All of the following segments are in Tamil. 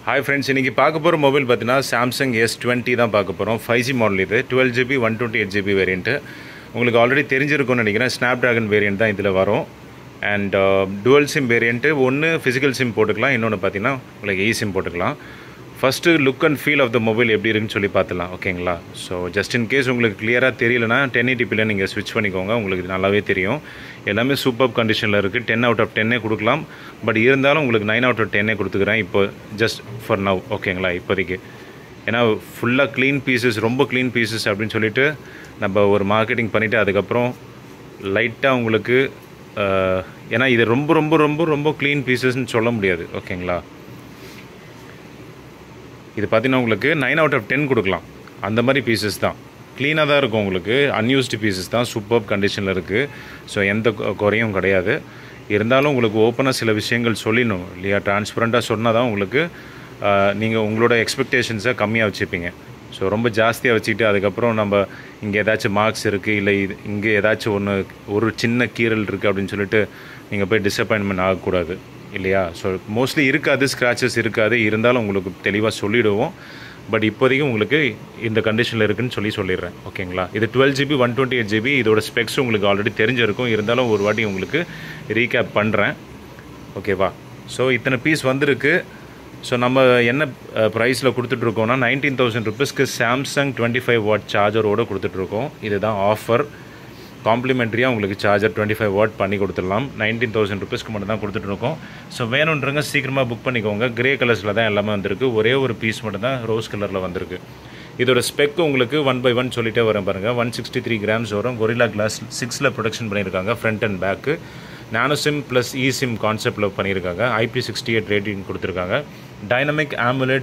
Hi friends, இன்னைக்கு பார்க்க போற மொபைல் பார்த்தீனா Samsung S20 தான் பார்க்க போறோம். 5G மாடல் இது. 12GB 128GB variant. உங்களுக்கு ஆல்ரெடி தெரிஞ்சிருக்கும்னு நினைக்கிறேன். Snapdragon வேரியன்ட் தான் இதுல வரும். And dual SIM வேரியன்ட் ஒன்னு physical SIM போட்டுக்கலாம், இன்னொன்னு பார்த்தீனா உங்களுக்கு eSIM போட்டுக்கலாம். First look and feel of the mobile எப்படி இருக்குன்னு சொல்லி பார்த்தலாம். ஓகேங்களா? So just in case உங்களுக்கு கிளியரா தெரியலனா 1080p ல நீங்க switch பண்ணிக்கோங்க. உங்களுக்கு நல்லாவே தெரியும். எல்லாமே சூப்பர் கண்டிஷன்ல இருக்கு. 10 out of 10 கொடுக்கலாம். பட் இருந்தாலும் உங்களுக்கு 9 out of 10 கொடுத்துக்கறேன் இப்போ just for now. ஓகேங்களா? இப்போதைக்கு ஏனா ஃபுல்லா க்ளீன் பீசஸ், ரொம்ப க்ளீன் பீசஸ் அப்படினு சொல்லிட்டு நம்ம ஒரு மார்க்கெட்டிங் பண்ணிட்டு அதுக்கு அப்புறம் லைட்டா உங்களுக்கு ஏனா இது ரொம்ப ரொம்ப ரொம்ப ரொம்ப க்ளீன் பீசஸ்னு சொல்ல முடியாது. ஓகேங்களா? இது பார்த்தீங்கன்னா உங்களுக்கு 9 out of 10 கொடுக்கலாம். அந்த மாதிரி பீசஸ் தான், க்ளீனாக தான் இருக்கும். உங்களுக்கு அன்யூஸ்டு பீசஸ் தான், சூப்பர் கண்டிஷனில் இருக்குது. ஸோ எந்த குறையும் கிடையாது. இருந்தாலும் உங்களுக்கு ஓப்பனாக சில விஷயங்கள் சொல்லணும் இல்லையா? டிரான்ஸ்பரண்ட்டாக சொன்னால் தான் உங்களுக்கு நீங்கள் உங்களோட எக்ஸ்பெக்டேஷன்ஸை கம்மியாக வச்சுப்பீங்க. ஸோ ரொம்ப ஜாஸ்தியாக வச்சுக்கிட்டு அதுக்கப்புறம் நம்ம இங்கே ஏதாச்சும் மார்க்ஸ் இருக்குது இல்லை இது இங்கே ஏதாச்சும் ஒரு சின்ன கீறல் இருக்குது அப்படின்னு சொல்லிட்டு நீங்கள் போய் டிசப்பாயின்மெண்ட் ஆகக்கூடாது இல்லையா? ஸோ மோஸ்ட்லி இருக்காது, ஸ்க்ராச்சஸ் இருக்காது. இருந்தாலும் உங்களுக்கு தெளிவாக சொல்லிவிடுவோம். பட் இப்போதைக்கு உங்களுக்கு இந்த கண்டிஷனில் இருக்குன்னு சொல்லிடுறேன். ஓகேங்களா? இது 12GB 128GB. இதோட ஸ்பெக்ஸ் உங்களுக்கு ஆல்ரெடி தெரிஞ்சிருக்கும். இருந்தாலும் ஒரு வாட்டி உங்களுக்கு ரீகேப் பண்ணுறேன். ஓகேவா? ஸோ இத்தனை பீஸ் வந்திருக்கு. ஸோ நம்ம என்ன ப்ரைஸில் கொடுத்துட்ருக்கோம்னா 19,000 rupeesக்கு சாம்சங் 25 watt சார்ஜரோடு கொடுத்துட்ருக்கோம். இதுதான் ஆஃபர். காம்ப்ளிமெண்ட்ரியாக உங்களுக்கு சார்ஜர் 25 watt பண்ணி கொடுத்துடலாம். 19,000 rupeesக்கு மட்டும் தான் கொடுத்துட்ருக்கோம். ஸோ வேணுன்றங்க சீக்கிரமாக புக் பண்ணிக்கோங்க. கிரே கலர்ஸில் தான் எல்லாமே வந்திருக்கு. ஒரே ஒரு பீஸ் மட்டும் தான் ரோஸ் கலரில் வந்திருக்கு. இதோட ஸ்பெக் உங்களுக்கு 1 by 1 சொல்லிட்டே வரேன் பாருங்கள். 163 grams வரும். கொரில்லா கிளாஸ் 6ல் ப்ரொடக்ஷன் பண்ணியிருக்காங்க, front and back. Nano SIM plus eSIM கான்செப்டில் பண்ணியிருக்காங்க. IP68 ரேட்டிங் கொடுத்துருக்காங்க. Dynamic AMOLED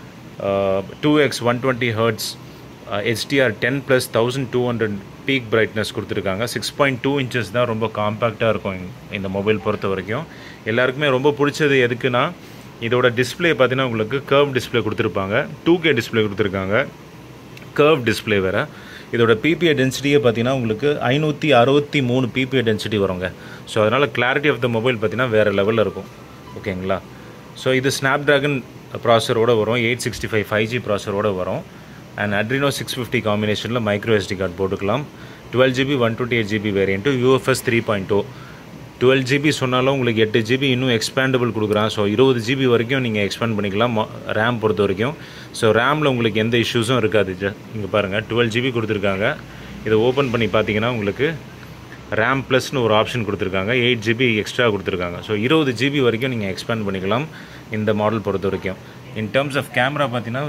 2x 120 Hz HDR 10 + 1200 peak brightness கொடுத்துருக்காங்க. 6.2 inches தான், ரொம்ப காம்பேக்டாக இருக்கும் இந்த மொபைல் பொறுத்த வரைக்கும். எல்லாருக்குமே ரொம்ப பிடிச்சது எதுக்குன்னா இதோட டிஸ்பிளே பார்த்தீங்கன்னா உங்களுக்கு கர்வ் டிஸ்பிளே கொடுத்துருப்பாங்க. 2K டிஸ்பிளே கொடுத்துருக்காங்க, கர்வ் டிஸ்பிளே வேறு. இதோட PPI டென்சிட்டியே பார்த்தீங்கன்னா உங்களுக்கு 563 PPI டென்சிட்டி வருங்க. ஸோ அதனால் கிளாரிட்டி ஆஃப் த மொபைல் பார்த்தீங்கன்னா வேறு லெவலில் இருக்கும். ஓகேங்களா? ஸோ இது ஸ்னாப்ட்ராகன் ப்ராசரோடு வரும், 865 5G ப்ராசரோடு வரும். அண்ட் அட்ரினோ 650 காம்பினேஷனில் microSD கார்டு போட்டுக்கலாம். 12GB 128GB variant, UFS 3.0. 12GB சொன்னாலும் உங்களுக்கு 8GB இன்னும் எக்ஸ்பேண்டபிள் கொடுக்குறான். ஸோ 20GB வரைக்கும் நீங்கள் எக்ஸ்பேண்ட் பண்ணிக்கலாம் ரேம் பொறுத்த வரைக்கும். ஸோ ரேமில் உங்களுக்கு எந்த இஷ்யூஸும் இருக்காது. இங்கே பாருங்கள் 12GB கொடுத்துருக்காங்க. இதை ஓப்பன் பண்ணி பார்த்தீங்கன்னா உங்களுக்கு ரேம் ப்ளஸ்னு ஒரு ஆப்ஷன் கொடுத்துருக்காங்க. 8GB எக்ஸ்ட்ரா கொடுத்துருக்காங்க. ஸோ 20GB வரைக்கும் நீங்கள் எக்ஸ்பேண்ட் பண்ணிக்கலாம் இந்த மாடல் பொறுத்த வரைக்கும். இன் டர்ம்ஸ் ஆஃப் கேமரா பார்த்தீங்கன்னா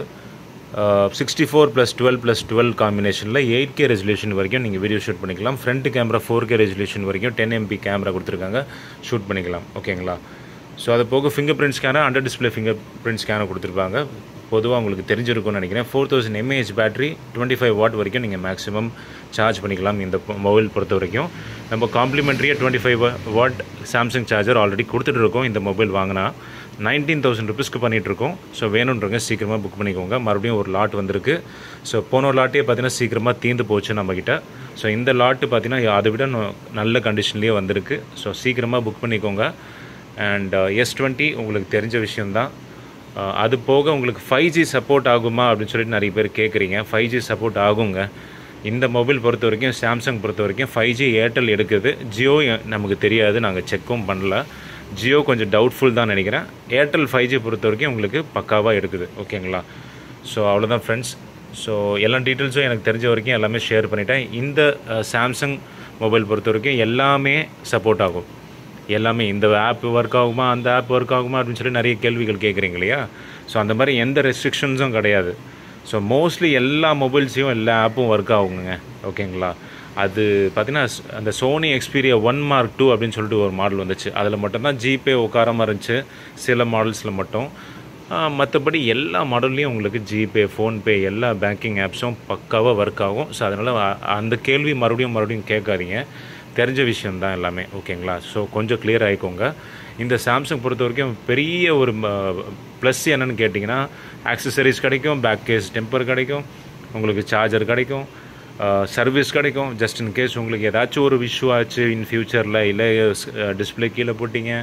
64 + 12 + 12 காம்பினேஷனில் 8K ரெசல்யூஷன் வரைக்கும் நீங்கள் வீடியோ ஷூட் பண்ணிக்கலாம். ஃப்ரண்ட் கேமரா 4K ரெசல்யூஷன் வரைக்கும் 10MP கேமரா கொடுத்துருக்காங்க, ஷூட் பண்ணிக்கலாம். ஓகேங்களா? ஸோ அது போக finger print scanner, under display finger print scanner கொடுத்துருப்பாங்க. பொதுவாக உங்களுக்கு தெரிஞ்சிருக்கும்னு நினைக்கிறேன். 4000 mAh பேட்டரி, 25 watt வரைக்கும் நீங்கள் மேக்ஸிமம் சார்ஜ் பண்ணிக்கலாம் இந்த மொபைல் பொறுத்த வரைக்கும். நம்ம காம்ப்ளிமெண்ட்ரியாக 25 watt சாம்சங் சார்ஜர் ஆல்ரெடி கொடுத்துட்ருக்கோம். இந்த மொபைல் வாங்கினா 19,000 rupeesக்கு பண்ணிகிட்ருக்கோம். ஸோ வேணுன்றங்க சீக்கிரமாக புக் பண்ணிக்கோங்க. மறுபடியும் ஒரு லாட் வந்திருக்கு. ஸோ போன லாட்டே பார்த்தீங்கன்னா சீக்கிரமாக தீர்ந்து போச்சு நம்மக்கிட்ட. ஸோ இந்த லாட்டு பார்த்தீங்கன்னா அதை விட நல்ல கண்டிஷன்லேயே வந்திருக்கு. ஸோ சீக்கிரமாக புக் பண்ணிக்கோங்க. அண்ட் S20 உங்களுக்கு தெரிஞ்ச விஷயந்தான். அது போக உங்களுக்கு 5G சப்போர்ட் ஆகுமா அப்படின்னு சொல்லிட்டு நிறைய பேர் கேட்குறீங்க. 5G சப்போர்ட் ஆகுங்க. இந்த மொபைல் பொறுத்த வரைக்கும், சாம்சங் பொறுத்த வரைக்கும் 5G ஏர்டெல் எடுக்குது. ஜியோ நமக்கு தெரியாது, நாங்கள் செக்கும் பண்ணல. ஜியோ கொஞ்சம் டவுட்ஃபுல் தான் நினைக்கிறேன். ஏர்டெல் 5G பொறுத்த வரைக்கும் உங்களுக்கு பக்காவாக எடுக்குது. ஓகேங்களா? ஸோ அவ்வளோதான் ஃப்ரெண்ட்ஸ். ஸோ எல்லா டீட்டெயில்ஸும் எனக்கு தெரிஞ்ச வரைக்கும் எல்லாமே ஷேர் பண்ணிட்டேன். இந்த சாம்சங் மொபைல் பொறுத்த வரைக்கும் எல்லாமே சப்போர்ட் ஆகும். எல்லாமே இந்த ஆப் ஒர்க் ஆகுமா, அந்த ஆப் ஒர்க் ஆகுமா அப்படின்னு சொல்லி நிறைய கேள்விகள் கேட்குறீங்க இல்லையா? ஸோ அந்த மாதிரி எந்த ரெஸ்ட்ரிக்ஷன்ஸும் கிடையாது. ஸோ மோஸ்ட்லி எல்லா மொபைல்ஸையும் எல்லா ஆப்பும் ஒர்க் ஆகுங்க. ஓகேங்களா? அது பார்த்தீங்கன்னா அந்த சோனி எக்ஸ்பீரியா 1 Mark 2 அப்படின்னு சொல்லிட்டு ஒரு மாடல் வந்துச்சு. அதில் மட்டும்தான் ஜிபே உட்காராமல் இருந்துச்சு சில மாடல்ஸில் மட்டும். மற்றபடி எல்லா மாடல்லையும் உங்களுக்கு ஜிபே, ஃபோன்பே எல்லா பேங்கிங் ஆப்ஸும் பக்காவாக ஒர்க் ஆகும். ஸோ அதனால் அந்த கேள்வி மறுபடியும் கேட்காதீங்க. தெரிஞ்ச விஷயந்தான் எல்லாமே. ஓகேங்களா? ஸோ கொஞ்சம் கிளியர் ஆகிக்கோங்க. இந்த சாம்சங் பொறுத்த வரைக்கும் பெரிய ஒரு ப்ளஸ் என்னென்னு கேட்டிங்கன்னா, ஆக்சசரிஸ் கிடைக்கும், பேக் கேஸ் டெம்பர் கிடைக்கும், உங்களுக்கு சார்ஜர் கிடைக்கும், சர்வீஸ் கிடைக்கும். ஜஸ்ட் இன் கேஸ் உங்களுக்கு ஏதாச்சும் ஒரு இஷ்யூ ஆச்சு இன் ஃபியூச்சரில், இல்லை டிஸ்பிளே கீழே போட்டிங்க,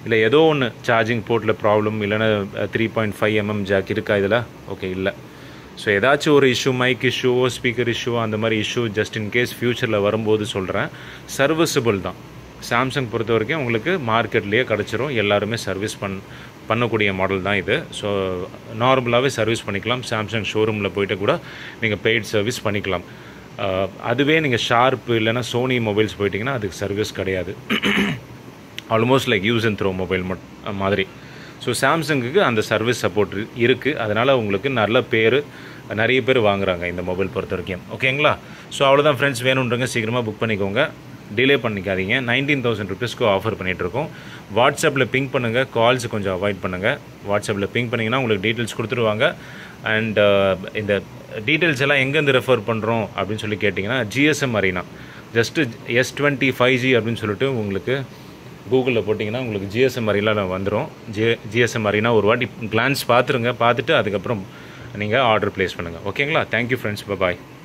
இல்லை ஏதோ ஒன்று சார்ஜிங் போர்ட்டில் ப்ராப்ளம் இல்லைன்னா 3.5 mm ஜாக் இருக்கா இதில்? ஓகே, இல்லை. ஸோ ஏதாச்சும் ஒரு இஷ்யூ, மைக் இஷ்யூவோ ஸ்பீக்கர் இஷ்யூவோ அந்த மாதிரி இஷ்யூ ஜஸ்ட் இன் கேஸ் ஃப்யூச்சரில் வரும்போது சொல்கிறேன், சர்வீஸபிள் தான். சாம்சங் பொறுத்த வரைக்கும் உங்களுக்கு மார்க்கெட்லேயே கிடச்சிரும், எல்லாருமே சர்வீஸ் பண்ணக்கூடிய மாடல் தான் இது. ஸோ நார்மலாகவே சர்வீஸ் பண்ணிக்கலாம். சாம்சங் ஷோரூமில் போய்ட்டு கூட நீங்கள் பெய்ட் சர்வீஸ் பண்ணிக்கலாம். அதுவே நீங்கள் ஷார்ப்பு இல்லைனா சோனி மொபைல்ஸ் போயிட்டிங்கன்னா அதுக்கு சர்வீஸ் கிடையாது. Almost like use and throw mobile மாதிரி. ஸோ சாம்சங்குக்கு அந்த சர்வீஸ் சப்போர்ட் இருக்குது. அதனால் உங்களுக்கு நிறைய பேர் வாங்குகிறாங்க இந்த மொபைல் பொறுத்த வரைக்கும். ஓகேங்களா? ஸோ அவ்வளோதான் ஃப்ரெண்ட்ஸ். வேணுன்றங்க சீக்கிரமாக புக் பண்ணிக்கோங்க, டிலே பண்ணிக்காதீங்க. 19,000 rupeesக்கு ஆஃபர் பண்ணிகிட்ருக்கோம். வாட்ஸ்அப்பில் பிங்க் பண்ணுங்கள், கால்ஸ் கொஞ்சம் அவாய்ட் பண்ணுங்கள். வாட்ஸ்அப்பில் பிங்க் பண்ணிங்கன்னா உங்களுக்கு டீட்டெயில்ஸ் கொடுத்துருவாங்க. அண்ட் இந்த டீட்டெயில்ஸ் எல்லாம் எங்கேருந்து ரெஃபர் பண்ணுறோம் அப்படின்னு சொல்லி கேட்டிங்கன்னா, GSM arena, just S20 5G அப்படின்னு சொல்லிட்டு உங்களுக்கு கூகுளில் போட்டிங்கன்னா உங்களுக்கு ஜிஎஸ்எம் அரீனா வந்துடும். ஜிஎஸ்எம் அரீனா ஒரு வாட்டி கிளான்ஸ் பார்த்துட்டு அதுக்கப்புறம் நீங்கள் ஆர்டர் ப்ளேஸ் பண்ணுங்கள். ஓகேங்களா? தேங்க்யூ ஃப்ரெண்ட்ஸ், பாய்.